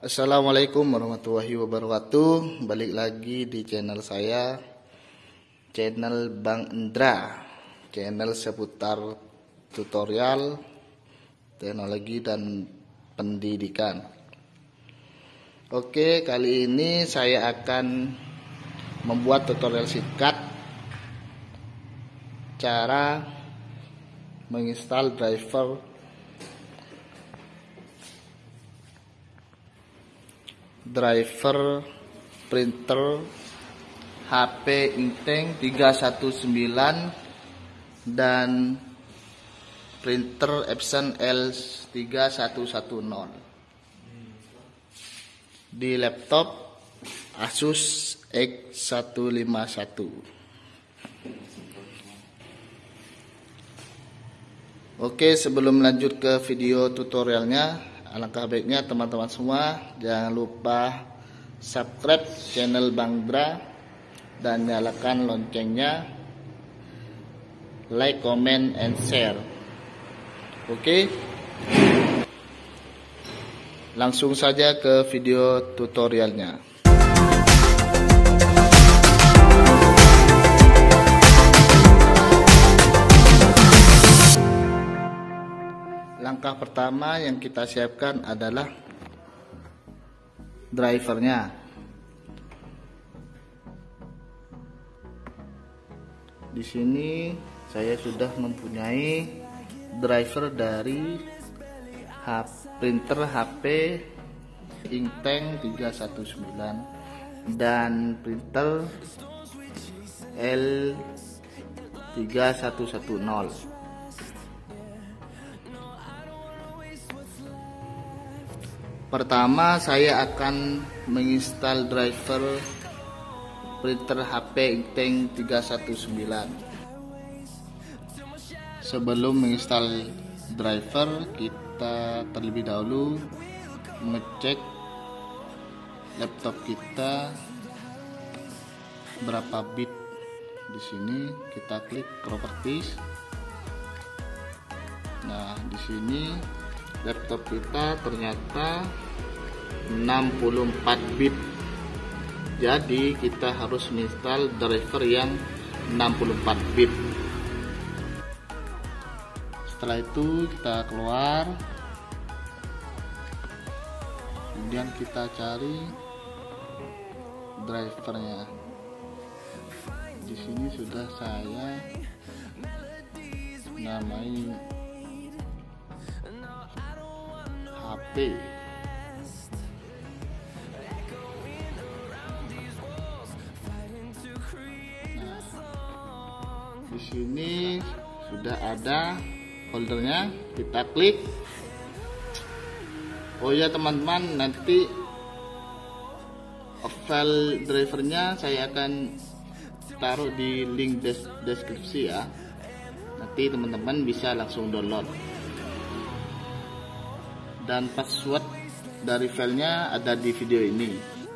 Assalamualaikum warahmatullahi wabarakatuh. Balik lagi di channel saya, channel Bang Indra, channel seputar tutorial teknologi dan pendidikan. Oke, kali ini saya akan membuat tutorial singkat cara menginstal driver printer HP Inktank 319 dan printer Epson L3110 di laptop Asus X151. Oke, sebelum lanjut ke video tutorialnya, alangkah baiknya teman-teman semua jangan lupa subscribe channel Bang Indra dan nyalakan loncengnya, like, comment, and share. Oke, langsung saja ke video tutorialnya. Langkah pertama yang kita siapkan adalah drivernya. Di sini saya sudah mempunyai driver dari printer HP Inktank 319 dan printer L3110. Pertama, saya akan menginstal driver printer HP Inktank 319. Sebelum menginstal driver, kita terlebih dahulu mengecek laptop kita berapa bit. Di sini kita klik properties. Nah, di sini laptop kita ternyata 64 bit. Jadi kita harus menginstal driver yang 64 bit. Setelah itu kita keluar, kemudian kita cari drivernya. Di sini sudah saya namai HP. Nah, di sini sudah ada foldernya, kita klik. Oh ya teman-teman, nanti file drivernya saya akan taruh di link deskripsi ya. Nanti teman-teman bisa langsung download. Dan password dari filenya ada di video ini.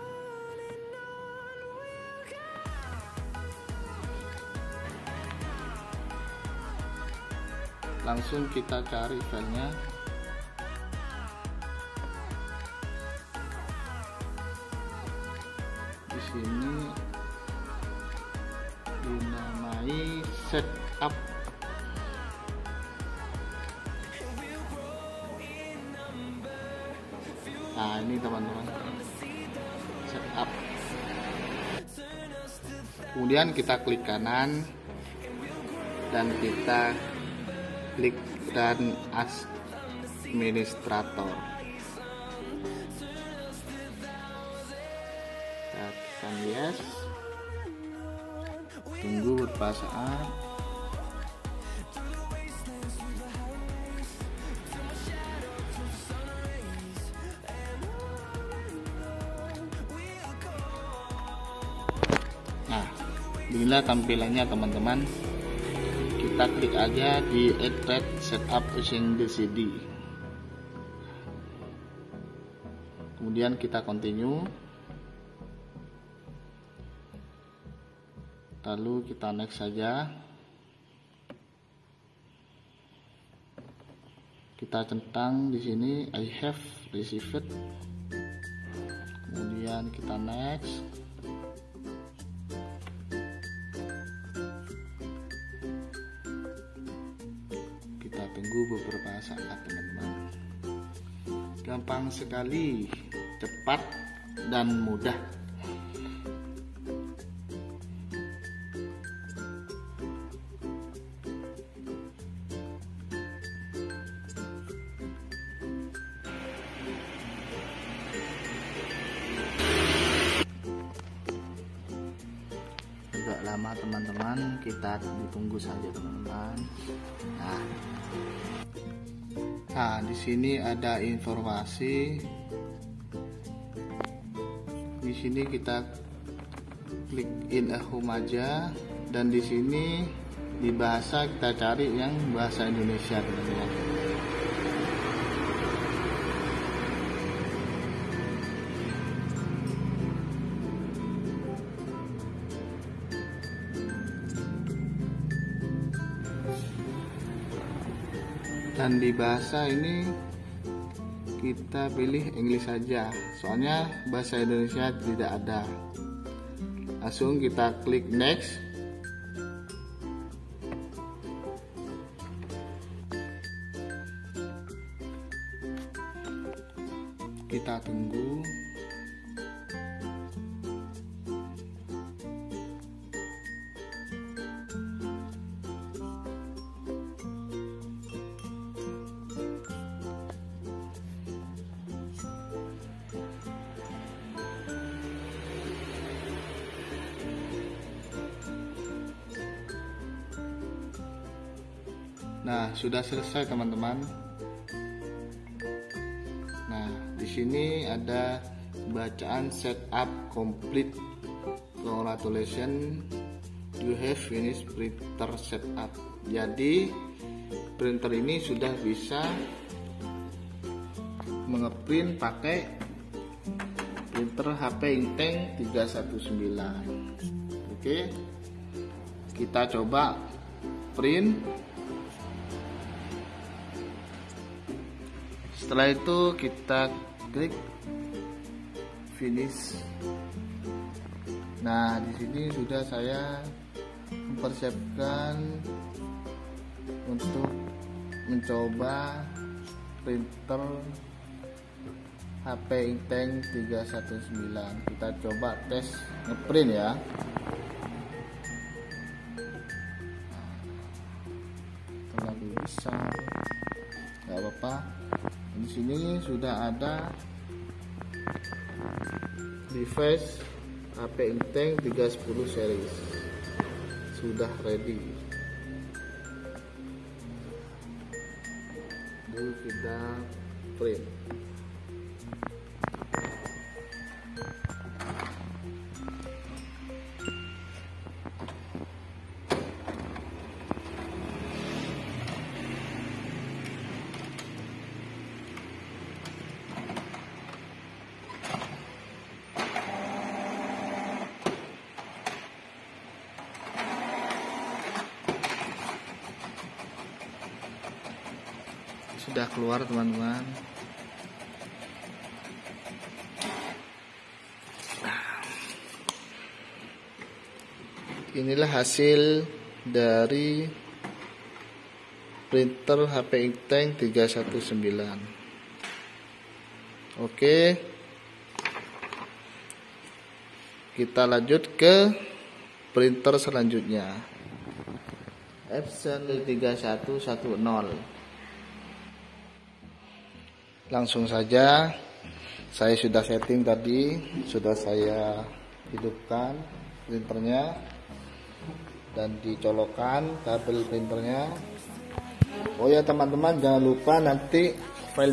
Langsung kita cari filenya. Di sini dinamai setup. Nah, ini teman-teman, setup. Kemudian kita klik kanan dan kita klik dan administrator. Tekan yes. Tunggu beberapa saat. Inilah tampilannya teman-teman. Kita klik aja di add setup using the CD. Kemudian kita continue. Lalu kita next saja. Kita centang di sini I have received kemudian kita next. Kita tunggu beberapa saat teman-teman. Gampang sekali, cepat dan mudah. Agak lama teman-teman, kita ditunggu saja teman-teman. Nah, di sini ada informasi. Di sini kita klik in a home aja, dan di sini di bahasa kita cari yang bahasa Indonesia teman-teman. Dan di bahasa ini kita pilih English saja, soalnya bahasa Indonesia tidak ada. Langsung kita klik next. Kita tunggu. Nah, sudah selesai teman-teman. Nah, di sini ada bacaan setup complete. Congratulations, you have finished printer setup. Jadi, printer ini sudah bisa mengeprint pakai printer HP Inktank 319. Oke. Kita coba print. Setelah itu kita klik finish. Nah, di sini sudah saya mempersiapkan untuk mencoba printer HP Inktank 319. Kita coba tes ngeprint ya. Terlalu besar, nggak apa-apa. Di sini sudah ada device HP Inktank 310 series, sudah ready. Lalu kita print. Sudah keluar teman-teman. Inilah hasil dari printer HP Inktank 319. Oke, kita lanjut ke printer selanjutnya, Epson 3110. Langsung saja, saya sudah setting tadi, sudah saya hidupkan printernya dan dicolokkan kabel printernya. Oh ya teman-teman, jangan lupa nanti file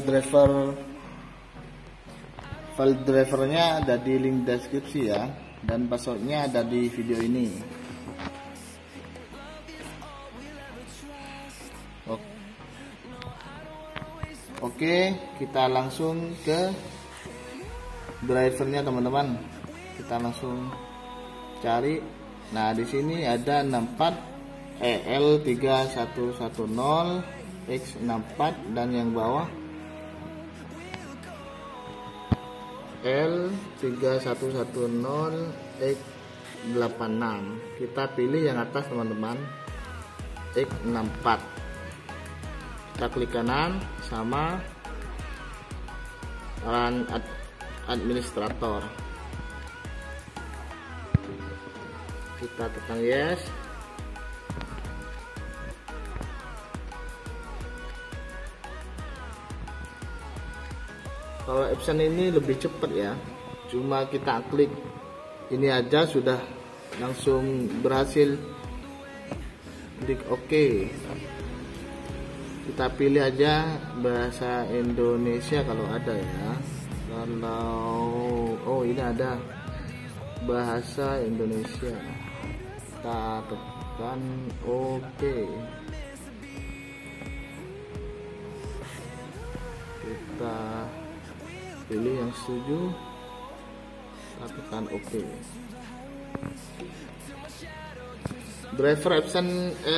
drivernya ada di link deskripsi ya, dan passwordnya ada di video ini. Oke, kita langsung ke drivernya teman-teman. Kita langsung cari. Nah, di sini ada 64 EL3110X64 dan yang bawah L3110X86. Kita pilih yang atas teman-teman, X64. Kita klik kanan sama run administrator. Kita tekan yes. Kalau Epson ini lebih cepat ya, cuma kita klik ini aja sudah langsung berhasil. Klik OK. Kita pilih aja bahasa Indonesia kalau ada ya. Kalau ini ada bahasa Indonesia, kita tekan OK. Kita pilih yang setuju, kita tekan OK. Driver Epson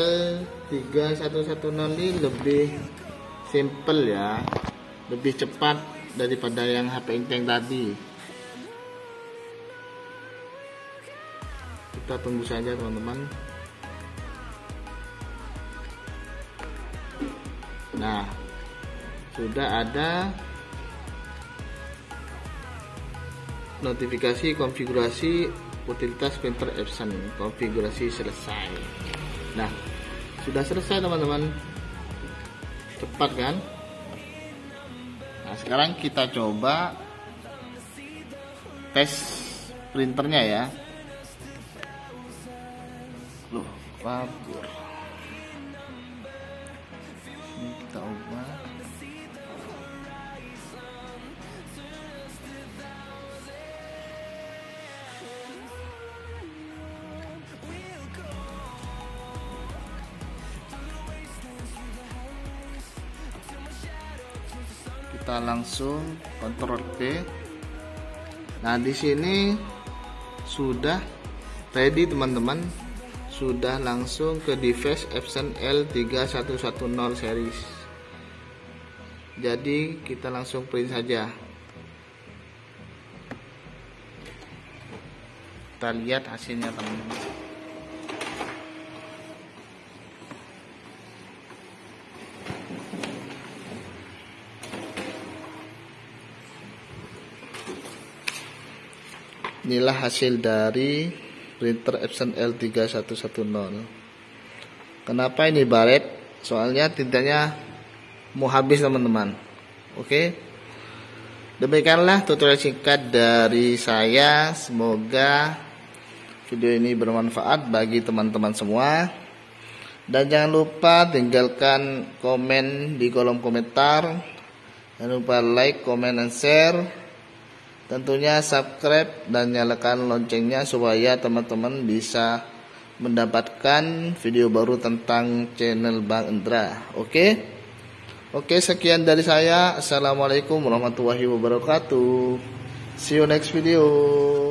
L3110 ini lebih simple ya, lebih cepat daripada yang HP Inteng tadi. Kita tunggu saja teman-teman. Nah, sudah ada notifikasi konfigurasi utilitas printer Epson, konfigurasi selesai. Nah, sudah selesai teman-teman, cepat kan? Nah, sekarang kita coba tes printernya ya. Loh, kabur. Kita ubah. Kita langsung Ctrl P. Nah, di sini sudah ready teman-teman, sudah langsung ke device Epson L3110 series. Jadi kita langsung print saja. Kita lihat hasilnya teman-teman. Inilah hasil dari printer Epson L3110. Kenapa ini baret? Soalnya tintanya mau habis teman-teman. Oke, demikianlah tutorial singkat dari saya. Semoga video ini bermanfaat bagi teman-teman semua. Dan jangan lupa tinggalkan komen di kolom komentar. Jangan lupa like, comment, dan share. Tentunya subscribe dan nyalakan loncengnya supaya teman-teman bisa mendapatkan video baru tentang channel Bang Indra. Oke, sekian dari saya. Assalamualaikum warahmatullahi wabarakatuh. See you next video.